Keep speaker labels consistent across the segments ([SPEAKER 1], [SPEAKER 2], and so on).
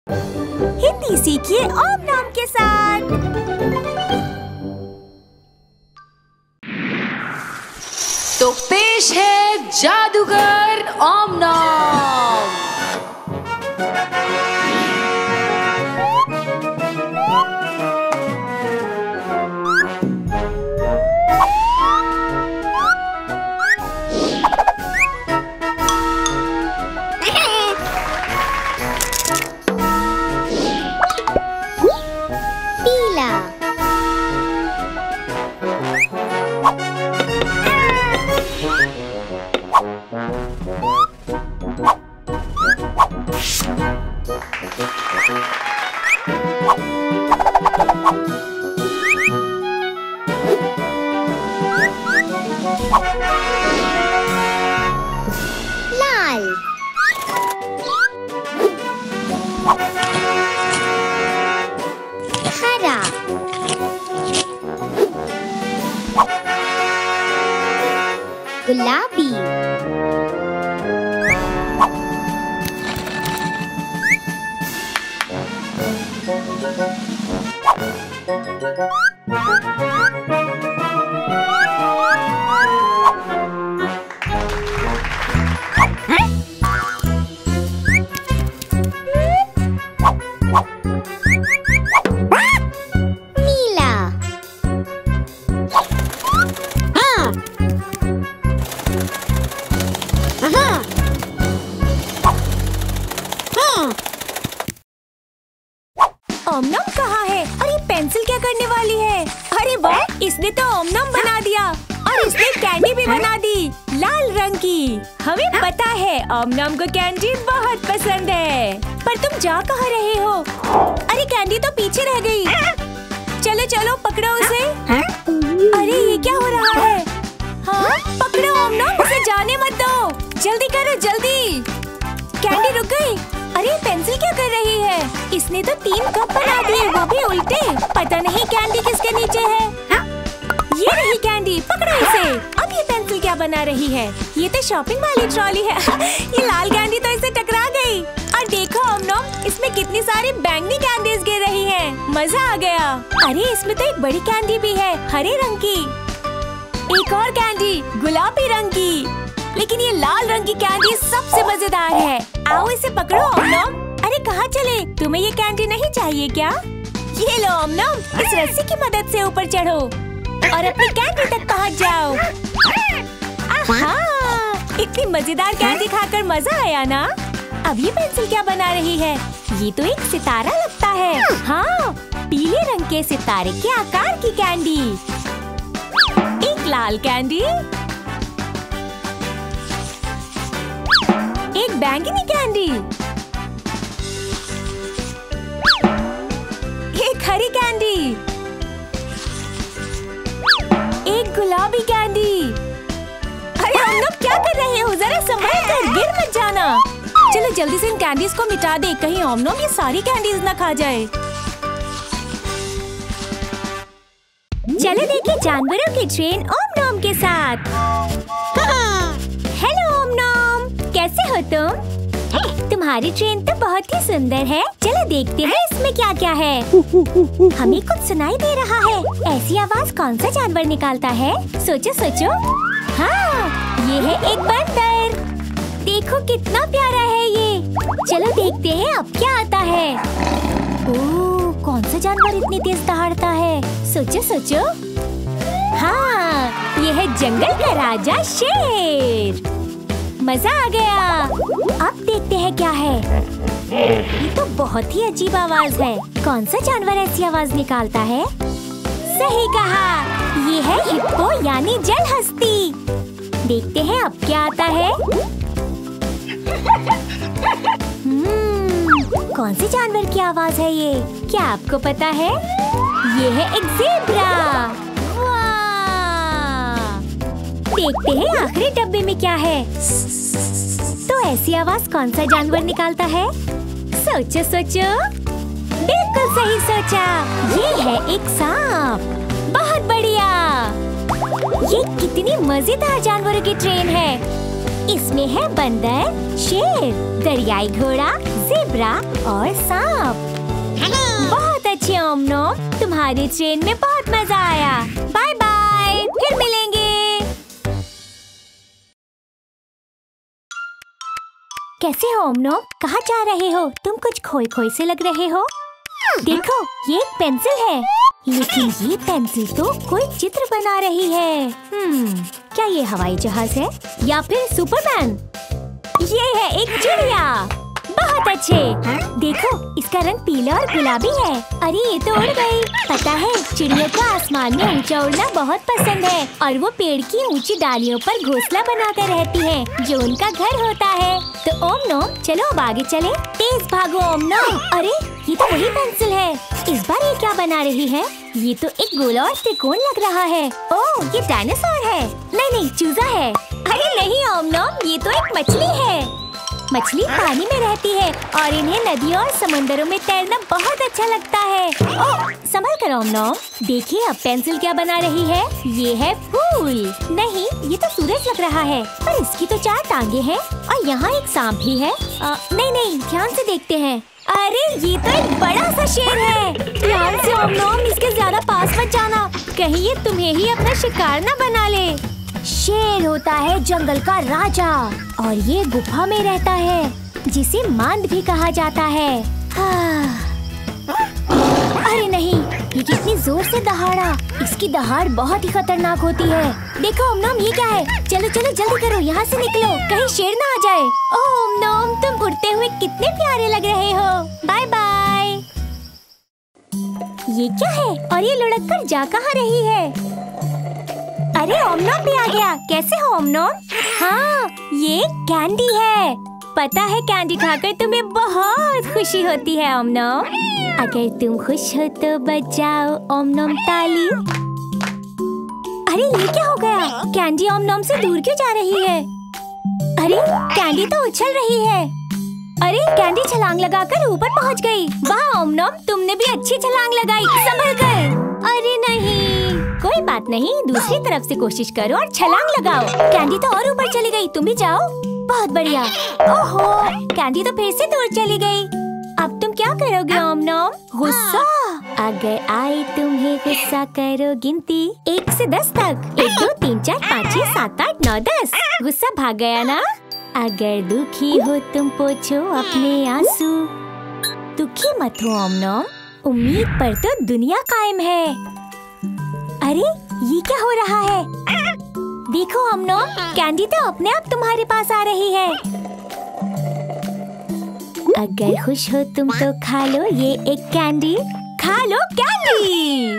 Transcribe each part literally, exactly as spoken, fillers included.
[SPEAKER 1] हिंदी सीखिए ओम नाम के साथ।
[SPEAKER 2] तो पेश है जादूगर ओम नाम।
[SPEAKER 3] गुलाबी,
[SPEAKER 1] ओमनम कहाँ है? और ये पेंसिल क्या करने वाली है? अरे वाह, इसने तो ओमनम बना दिया और इसने कैंडी भी बना दी लाल रंग की। हमें पता है ओमनम को कैंडी बहुत पसंद है। पर तुम जा कहाँ रहे हो? अरे कैंडी तो पीछे रह गई। चलो चलो पकड़ो उसे। अरे ये क्या हो रहा है? हाँ पकड़ो ओमनम, उसे जाने मत दो। जल्दी करो जल्दी। कैंडी रुक गई। अरे पेंसिल क्या कर रही है? इसने तो तीन कप बना दिए, वो भी उल्टे। पता नहीं कैंडी किसके नीचे है। ये रही कैंडी, पकड़ो इसे। अब ये पेंसिल क्या बना रही है? ये तो शॉपिंग वाली ट्रॉली है। ये लाल कैंडी तो इसे टकरा गई। और देखो ओमनम, इसमें कितनी सारी बैंगनी कैंडीज गिर रही हैं। मजा आ गया। अरे इसमें तो एक बड़ी कैंडी भी है हरे रंग की। एक और कैंडी गुलाबी रंग की। लेकिन ये लाल रंग की कैंडी सबसे मजेदार है। आओ इसे पकड़ो ओमनम। अरे कहाँ चले? तुम्हें ये कैंडी नहीं चाहिए क्या? ये लो ओमनम, इस रस्सी की मदद से ऊपर चढ़ो और अपनी कैंडी तक पहुँच जाओ। हाँ, इतनी मजेदार कैंडी खाकर मजा आया ना? अब ये पेंसिल क्या बना रही है? ये तो एक सितारा लगता है। हाँ, पीले रंग के सितारे के आकार की कैंडी। एक लाल कैंडी, एक बैंगनी कैंडी, एक हरी कैंडी, एक गुलाबी कैंडी। अरे हम लोग क्या कर रहे हो? जरा संभल कर, गिर मत जाना। चलो जल्दी से इन कैंडीज को मिटा दे, कहीं ओमनम ये सारी कैंडीज न खा जाए। चलो देखिए जानवरों की ट्रेन ओमनम के साथ। हेलो ओमनम, कैसे हो तुम? तुम्हारी ट्रेन तो बहुत ही सुंदर है। चलो देखते हैं इसमें क्या क्या है। हमें कुछ सुनाई दे रहा है। ऐसी आवाज कौन सा जानवर निकालता है? सोचो सोचो। हाँ, ये है एक बंदर। देखो कितना प्यारा है ये। चलो देखते हैं अब क्या आता है। ओह, कौन सा जानवर इतनी तेज दहाड़ता है? सोचो सोचो। हाँ, ये है जंगल का राजा शेर। मजा आ गया। अब देखते हैं क्या है। ये तो बहुत ही अजीब आवाज है। कौन सा जानवर ऐसी आवाज निकालता है? सही कहा, ये है हिप्पो यानी जल हस्ती। देखते हैं अब क्या आता है। हम्म, कौन से जानवर की आवाज है ये? क्या आपको पता है? ये है एक ज़ेब्रा। वाह! देखते हैं आखिरी डब्बे में क्या है। तो ऐसी आवाज कौन सा जानवर निकालता है? सोचो सोचो। बिल्कुल सही सोचा, ये है एक सांप। बहुत बढ़िया। ये कितनी मजेदार जानवरों की ट्रेन है। इसमें है बंदर, शेर, दरियाई घोड़ा, ज़ेब्रा और सांप। बहुत अच्छे ओम नोम, तुम्हारी ट्रेन में बहुत मजा आया। बाय बाय, फिर मिलेंगे। कैसे हो ओम नोम? कहाँ जा रहे हो? तुम कुछ खोए खोए से लग रहे हो। देखो, ये एक पेंसिल है, लेकिन ये पेंसिल तो कोई चित्र बना रही है। हम्म, क्या ये हवाई जहाज है या फिर सुपरमैन? ये है एक चिड़िया। बहुत अच्छे। देखो, इसका रंग पीला और गुलाबी है। अरे ये तो उड़ गई। पता है, चिड़ियों को आसमान में ऊंचा उड़ना बहुत पसंद है और वो पेड़ की ऊंची डालियों पर घोंसला बनाकर रहती है, जो उनका घर होता है। तो ओम नोम, चलो अब आगे चले। तेज भागो ओम नोम। अरे ये तो वही पेंसिल है। इस बार ये क्या बना रही है? ये तो एक गोला और त्रिकोण लग रहा है। ओह, ये डायनासोर है। नहीं नहीं, चूजा है। अरे नहीं ओम नोम, ये तो एक मछली है। मछली पानी में रहती है और इन्हें नदियों और समंदरों में तैरना बहुत अच्छा लगता है। ओह, संभल कर ओम नोम। देखिए अब पेंसिल क्या बना रही है। ये है फूल। नहीं, ये तो सूरज लग रहा है, पर इसकी तो चार टांगे हैं और यहाँ एक सांप भी है। आ, नहीं नहीं, ध्यान से देखते हैं। अरे ये तो एक बड़ा सा शेर है। ध्यान से ओम नोम, इसके ज्यादा पास मत जाना, कहीं ये तुम्हें ही अपना शिकार न बना ले। शेर होता है जंगल का राजा और ये गुफा में रहता है, जिसे मांद भी कहा जाता है। अरे नहीं, ये कितनी जोर से दहाड़ा। इसकी दहाड़ बहुत ही खतरनाक होती है। देखो ओम नोम, ये क्या है? चलो चलो जल्दी करो, यहाँ से निकलो, कहीं शेर ना आ जाए। ओम नोम, तुम उड़ते हुए कितने प्यारे लग रहे हो। Bye bye. ये क्या है और ये लुढ़क कर जा कहाँ रही है? अरे ओम नोम भी आ गया। कैसे हो ओम नोम? हाँ, ये कैंडी है। पता है, कैंडी खाकर तुम्हें बहुत खुशी होती है ओम नोम। अगर तुम खुश हो तो बजाओ ओम नोम ताली। अरे ये क्या हो गया? कैंडी ओम नोम से दूर क्यों जा रही है? अरे कैंडी तो उछल रही है। अरे कैंडी छलांग लगाकर ऊपर पहुंच गई। वाह ओम नोम, तुमने भी अच्छी छलांग लगाई। संभल कर। अरे नहीं, कोई बात नहीं, दूसरी तरफ से कोशिश करो और छलांग लगाओ। कैंडी तो और ऊपर चली गई, तुम भी जाओ। बहुत बढ़िया। ओहो, कैंडी तो फिर से दूर चली गई। अब तुम क्या करोगे ओम नोम? गुस्सा। अगर आए तुम्हें गुस्सा, करो गिनती एक से दस तक। एक दो तीन चार पाँच छह सात आठ नौ दस। गुस्सा भाग गया ना? अगर दुखी हो तुम, पोछो अपने आंसू। दुखी मत हो ओम नोम, उम्मीद पर तो दुनिया कायम है। अरे ये क्या हो रहा है? देखो ओम नोम, कैंडी तो अपने आप तुम्हारे पास आ रही है। अगर खुश हो तुम तो खा लो ये एक कैंडी। खा लो कैंडी।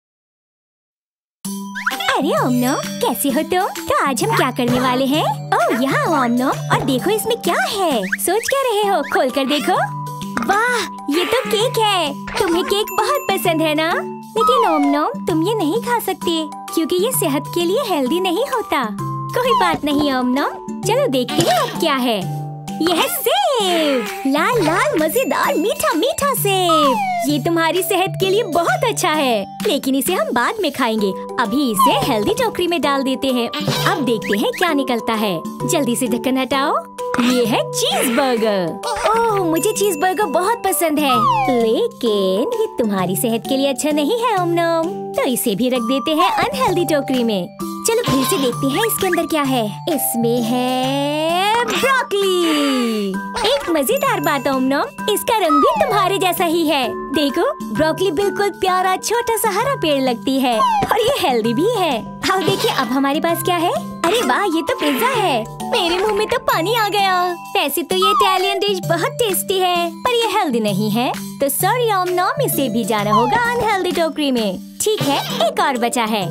[SPEAKER 1] अरे ओम नोम, कैसे हो तुम? तो आज हम क्या करने वाले हैं? ओह, यहाँ ओम नोम, और देखो इसमें क्या है। सोच क्या रहे हो? खोल कर देखो। वाह, ये तो केक है। तुम्हें केक बहुत पसंद है ना? लेकिन ओम नोम, तुम ये नहीं खा सकती क्योंकि ये सेहत के लिए हेल्दी नहीं होता। कोई बात नहीं ओम नोम, चलो देखते हैं अब क्या है। यह है सेब। लाल लाल मजेदार मीठा मीठा सेब। ये तुम्हारी सेहत के लिए बहुत अच्छा है, लेकिन इसे हम बाद में खाएंगे। अभी इसे हेल्दी टोकरी में डाल देते हैं। अब देखते हैं क्या निकलता है। जल्दी से ढक्कन हटाओ। ये है चीज बर्गर। ओह, मुझे चीज बर्गर बहुत पसंद है, लेकिन ये तुम्हारी सेहत के लिए अच्छा नहीं है ओम नोम, तो इसे भी रख देते हैं अनहेल्दी टोकरी में। चलो फिर से देखते हैं इसके अंदर क्या है। इसमें है ब्रोकली। एक मजेदार बात ओम नोम, इसका रंग भी तुम्हारे जैसा ही है। देखो, ब्रोकली बिल्कुल प्यारा छोटा सा हरा पेड़ लगती है और ये हेल्दी भी है। अब देखिए, अब हमारे पास क्या है। अरे वाह, ये तो पिज्जा है। मेरे मुंह में तो पानी आ गया। वैसे तो ये इटालियन डिश बहुत टेस्टी है, पर ये हेल्दी नहीं है, तो सॉरी ओम नोम, इसे भी जाना होगा अनहेल्दी टोकरी में। ठीक है, एक और बचा है,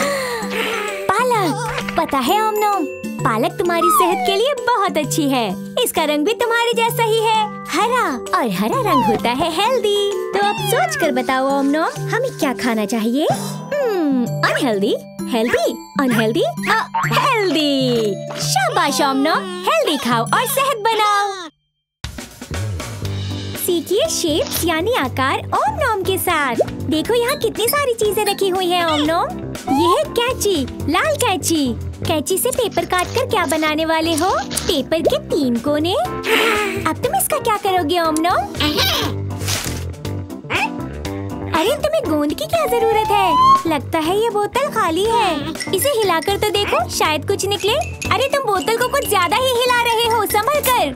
[SPEAKER 1] पालक। पता है ओम नोम, पालक तुम्हारी सेहत के लिए बहुत अच्छी है। इसका रंग भी तुम्हारे जैसा ही है, हरा, और हरा रंग होता है हेल्दी। तो अब सोच कर बताओ ओम नोम, हमें क्या खाना चाहिए? Unhealthy, healthy, unhealthy, healthy. शाबाश ओम नोम, हेल्दी खाओ और सेहत बनाओ। देखिए शेप्स यानी आकार ओम नोम के साथ। देखो यहाँ कितनी सारी चीजें रखी हुई हैं ओम नोम। ये है कैंची, लाल कैंची। कैंची से पेपर काट कर क्या बनाने वाले हो? पेपर के तीन कोने। अब तुम इसका क्या करोगे ओम नोम? अरे तुम्हें गोंद की क्या जरूरत है? लगता है ये बोतल खाली है। इसे हिलाकर तो देखो, शायद कुछ निकले। अरे तुम बोतल को कुछ ज्यादा ही हिला रहे हो, संभल कर।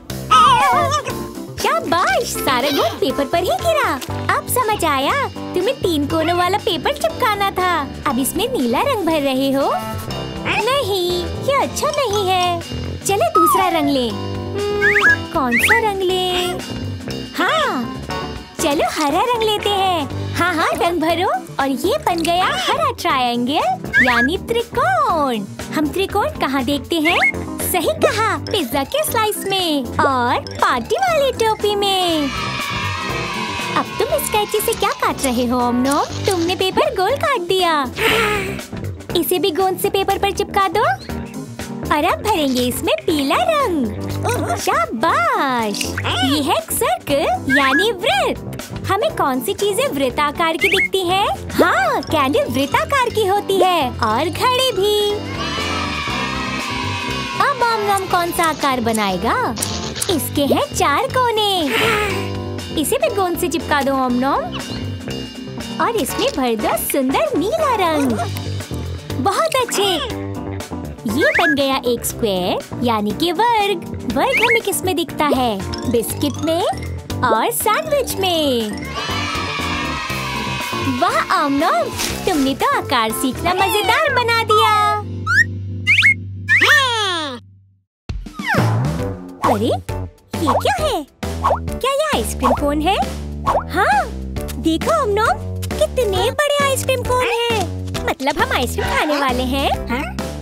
[SPEAKER 1] शाबाश, सारा गोंद पेपर पर ही गिरा। अब समझ आया, तुम्हें तीन कोनों वाला पेपर चिपकाना था। अब इसमें नीला रंग भर रहे हो। नहीं, ये अच्छा नहीं है। चलो दूसरा रंग ले। कौन सा रंग ले? हाँ, चलो हरा रंग लेते हैं। हाँ हाँ, रंग भरो और ये बन गया हरा ट्रायंगल यानी त्रिकोण। हम त्रिकोण कहाँ देखते हैं? सही कहा, पिज्जा के स्लाइस में और पार्टी वाली टोपी में। अब तुम इस कैंची से क्या काट रहे हो ओम नोम? तुमने पेपर गोल काट दिया। इसे भी गोंद से पेपर पर चिपका दो और अब भरेंगे इसमें पीला रंग। शाबाश, ये है सर्कल यानी वृत्त। हमें कौन सी चीजें वृत्ताकार की दिखती हैं? हाँ, कैंडल वृत्ताकार की होती है और घड़ी भी। अब ओम नोम कौन सा आकार बनाएगा? इसके हैं चार कोने। इसे भी गोंद से चिपका दो ओम नोम और इसमें भर दो सुंदर नीला रंग। बहुत अच्छे, ये बन गया एक स्क्वायर यानी कि वर्ग। वर्ग हमें किस में दिखता है? बिस्किट में और सैंडविच में। वाह ओम नोम, तुमने तो आकार सीखना मजेदार बना दिया। अरे ये क्या है? क्या ये आइसक्रीम कोन है? हाँ, देखो ओम नोम, कितने बड़े आइसक्रीम कोन हैं। मतलब हम आइसक्रीम खाने वाले हैं। हा?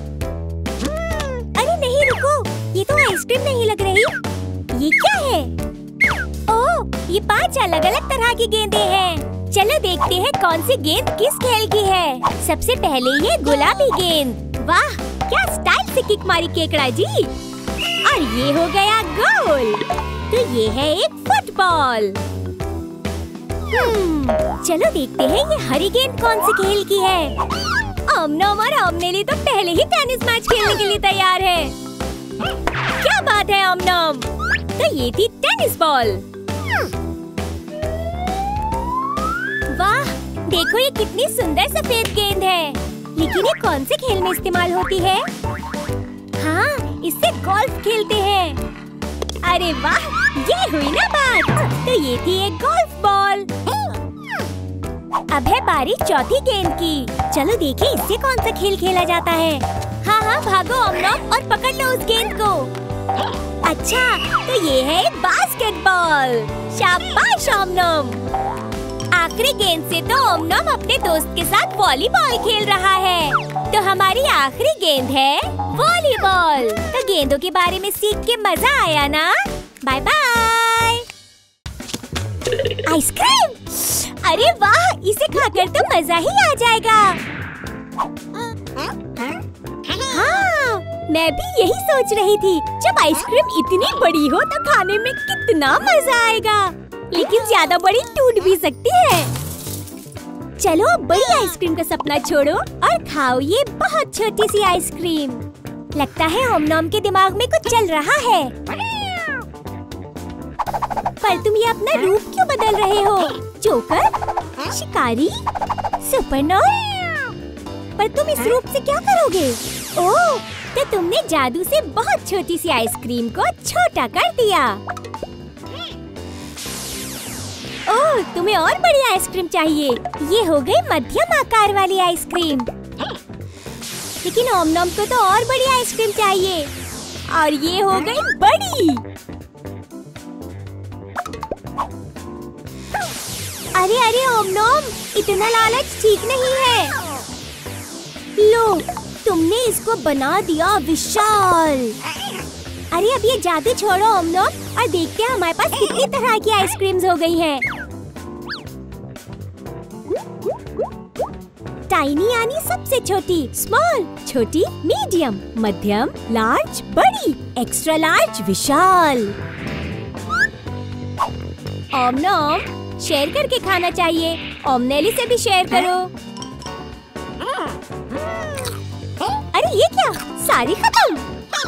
[SPEAKER 1] अरे नहीं, रुको, ये तो आइसक्रीम नहीं लग रही। ये क्या है? ओह, ये पांच अलग अलग तरह की गेंदें हैं। चलो देखते हैं कौन सी गेंद किस खेल की है। सबसे पहले ये गुलाबी गेंद। वाह, क्या स्टाइल से किक मारी केकड़ा जी। और ये हो गया गोल। तो ये है एक फुटबॉल। हम्म, चलो देखते हैं ये हरी गेंद कौन सी खेल की है। ओम नोम और ओम नेली तो पहले ही टेनिस मैच खेलने के लिए तैयार है। क्या बात है ओम नोम, तो ये थी टेनिस बॉल। वाह, देखो ये कितनी सुंदर सफेद गेंद है। लेकिन ये कौन से खेल में इस्तेमाल होती है? हाँ, इससे गोल्फ खेलते हैं। अरे वाह, ये हुई ना बात। तो ये थी एक गोल्फ बॉल। अब है बारी चौथी गेंद की। चलो देखिए इससे कौन सा खेल खेला जाता है। हाँ हाँ, भागो ओम नोम और पकड़ लो उस गेंद को। अच्छा, तो ये है एक बास्केटबॉल। शाबाश ओम नोम। आखिरी गेंद से तो ओम नोम अपने दोस्त के साथ वॉलीबॉल खेल रहा है। तो हमारी आखिरी गेंद है वॉलीबॉल। तो गेंदों के बारे में सीख के मजा आया ना? Bye bye. आइसक्रीम, अरे वाह, इसे खाकर तो मजा ही आ जाएगा। हाँ, मैं भी यही सोच रही थी। जब आइसक्रीम इतनी बड़ी हो तो खाने में कितना मजा आएगा। लेकिन ज्यादा बड़ी टूट भी सकती है। चलो बड़ी आइसक्रीम का सपना छोड़ो और खाओ ये बहुत छोटी सी आइसक्रीम। लगता है ओम नोम के दिमाग में कुछ चल रहा है। पर तुम ये अपना रूप क्यों बदल रहे हो? जोकर, शिकारी, सुपरनोव? पर तुम इस रूप से क्या करोगे? ओह, तो तुमने जादू से बहुत छोटी सी आइसक्रीम को छोटा कर दिया। ओह, तुम्हें और बड़ी आइसक्रीम चाहिए। ये हो गई मध्यम आकार वाली आइसक्रीम। लेकिन ओम नोम को तो और बड़ी आइसक्रीम चाहिए। और ये हो गई बड़ी। अरे अरे ओम नोम, इतना लालच ठीक नहीं है। लो, तुमने इसको बना दिया विशाल। अरे अब ये जादू छोड़ो ओम नोम और देखते हैं हमारे पास कितनी तरह की आइसक्रीम्स हो गई हैं। टाइनी यानी सबसे छोटी, स्मॉल छोटी, मीडियम मध्यम, लार्ज बड़ी, एक्स्ट्रा लार्ज विशाल। ओम नॉम शेयर करके खाना चाहिए। ओमनेली से भी शेयर करो। अरे ये क्या, सारी खत्म।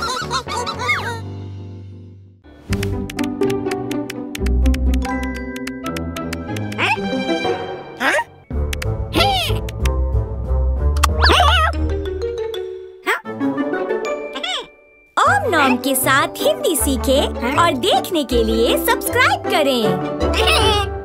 [SPEAKER 1] ओम नॉम के साथ हिंदी सीखें और देखने के लिए सब्सक्राइब करें।